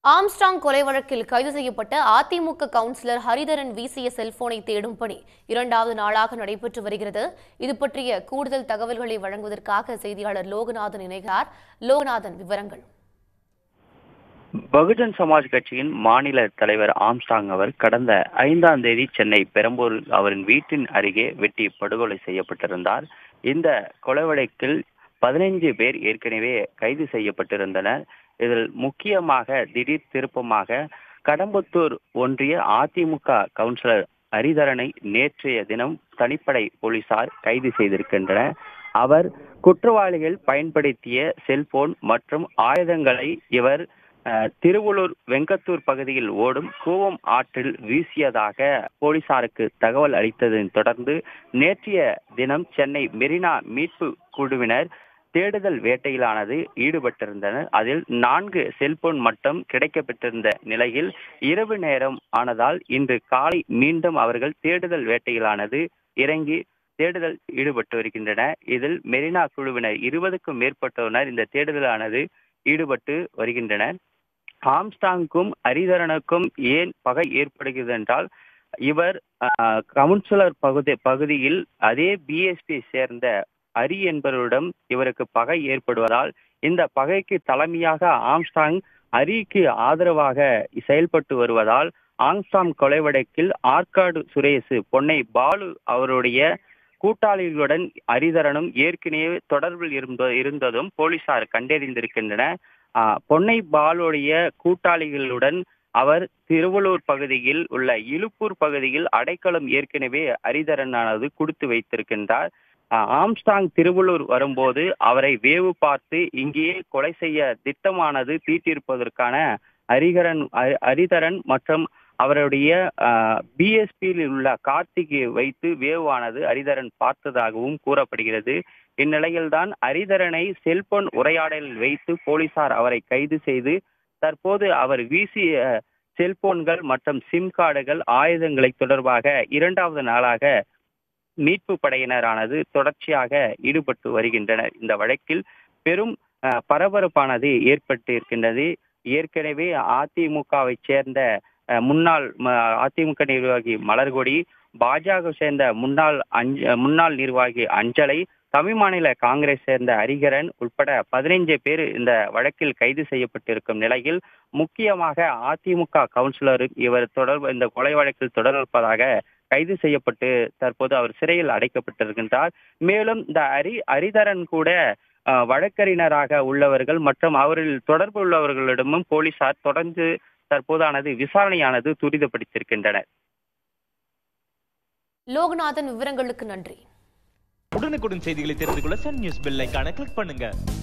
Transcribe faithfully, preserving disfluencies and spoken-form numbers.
Armstrong கொலை வழக்கில் கைது செய்யப்பட்ட அதிமுக கவுன்சிலர் ஹரிதரன் வீசிய செல்போனை தேடும் பணி இரண்டாவது நாளாக நடைபெற்று வருகிறது. இது பற்றிய கூடுதல் தகவல்களை வழங்குவதற்காக செய்தியாளர் லோகநாதன் இணைகிறார். லோகநாதன், விவரங்கள். பகுஜன் சமாஜ் கட்சியின் மாநில தலைவர் ஆம்ஸ்ட்ராங் அவர் கடந்த ஐந்தாம் தேதி சென்னை பெரம்பூரில் அவரின் வீட்டின் அருகே வெட்டி படுகொலை செய்யப்பட்டிருந்தார். இந்த கொலை வழக்கில் பதினைந்து பேர் ஏற்கனவே கைது செய்யப்பட்டிருந்தனர். இதில் முக்கியமாக திடீர் திருப்பமாக கடம்பத்தூர் ஒன்றிய அதிமுக கவுன்சிலர் ஹரிதரனை நேற்றைய தினம் தனிப்படை போலீசார் கைது செய்திருக்கின்றனர். அவர் குற்றவாளிகள் பயன்படுத்திய செல்போன் மற்றும் ஆயுதங்களை இவர் திருவள்ளூர் வெங்கத்தூர் பகுதியில் ஓடும் கூவம் ஆற்றில் வீசியதாக போலீசாருக்கு தகவல் அளித்ததன் தொடர்ந்து நேற்றைய தினம் சென்னை மெரினா மீட்பு குழுவினர் தேடுதல் வேட்டையிலானது ஈடுபட்டிருந்தனர். அதில் நான்கு செல்போன் மட்டும் கிடைக்கப்பட்டிருந்த நிலையில் இரவு நேரம் ஆனதால் இன்று காலை மீண்டும் அவர்கள் தேடுதல் வேட்டையிலானது இறங்கி தேடுதல் ஈடுபட்டு வருகின்றனர். இதில் மெரினா குழுவினர் இருபதுக்கும் மேற்பட்டோர் இந்த தேடுதலானது ஈடுபட்டு வருகின்றனர். ஆம்ஸ்ட்ராங்குக்கும் ஹரிதரனுக்கும் ஏன் பகை ஏற்படுகிறது என்றால், இவர் கவுன்சிலர் பகுதி பகுதியில் அதே பிஎஸ்பி சேர்ந்த ஹரி என்பவரிடம் இவருக்கு பகை ஏற்படுவதால் இந்த பகைக்கு தலைமையாக ஆம்ஸ்ட்ராங் ஹரிக்கு ஆதரவாக செயல்பட்டு வருவதால் ஆம்ஸ்ட்ராங் கொலை வழக்கில் ஆற்காடு சுரேஷ், பொன்னை பாலு அவருடைய கூட்டாளிகளுடன் ஹரிதரனும் ஏற்கனவே தொடர்பில் இருந்த இருந்ததும் போலீசார் கண்டறிந்திருக்கின்றனர். பொன்னை பாலுடைய கூட்டாளிகளுடன் அவர் திருவள்ளூர் பகுதியில் உள்ள இலுப்பூர் பகுதியில் அடைக்கலம் ஏற்கனவே ஹரிதரனானது கொடுத்து வைத்திருக்கின்றார். ஆம்ஸ்ட்ராங் திருவள்ளூர் வரும்போது அவரை வேவு பார்த்து இங்கேயே கொலை செய்ய திட்டமானது தீட்டியிருப்பதற்கான ஹரிகரன் ஹரிதரன் மற்றும் அவருடைய பிஎஸ்பியில் உள்ள கார்த்திகை வைத்து வேவானது ஹரிதரன் பார்த்ததாகவும் கூறப்படுகிறது. இந்நிலையில்தான் ஹரிதரனை செல்போன் உரையாடலில் வைத்து போலீசார் அவரை கைது செய்து தற்போது அவர் வீசிய செல்போன்கள் மற்றும் சிம் கார்டுகள் ஆயுதங்களை தொடர்பாக இரண்டாவது நாளாக மீட்பு படையினரானது தொடர்ச்சியாக ஈடுபட்டு வருகின்றனர். இந்த வழக்கில் பெரும் பரபரப்பானது ஏற்பட்டு இருக்கின்றது. ஏற்கனவே அதிமுகவை சேர்ந்த முன்னாள் அதிமுக நிர்வாகி மலர்கொடி, பாஜக சேர்ந்த முன்னாள் முன்னாள் நிர்வாகி அஞ்சலை, தமிழ் மாநில காங்கிரஸ் சேர்ந்த ஹரிகரன் உட்பட பதினைந்து பேர் இந்த வழக்கில் கைது செய்யப்பட்டிருக்கும் நிலையில் முக்கியமாக அதிமுக கவுன்சிலர் இவர் தொடர்பு இந்த கொலை வழக்கில் தொடர்பதாக கைது செய்யப்பட்டு தற்போது அவர் சிறையில் அடைக்கப்பட்டிருக்கின்றார். மேலும் இந்த ஹரி ஹரிதரன் கூட வழக்கறிஞராக உள்ளவர்கள் மற்றும் அவரில் தொடர்பு உள்ளவர்களிடமும் போலீசார் தொடர்ந்து தற்போதானது விசாரணையானது துரிதப்படுத்தியிருக்கின்றனர். லோகநாதன், விவரங்களுக்கு நன்றி. உடனுக்குடன் செய்திகளை தெரிந்து கொள்ள சன் நியூஸ் பெல் ஐகானை கிளிக் பண்ணுங்க.